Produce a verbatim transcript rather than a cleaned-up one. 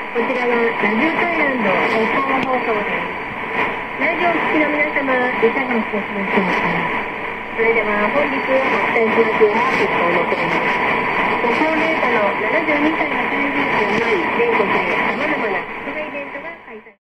こちらはラジオタイランド北方放送です。ラジオを聴きの皆様、いかがお過ごしでしょうか。それでは本日お伝えします放送のテーマです。ご高齢者のななじゅうにさいの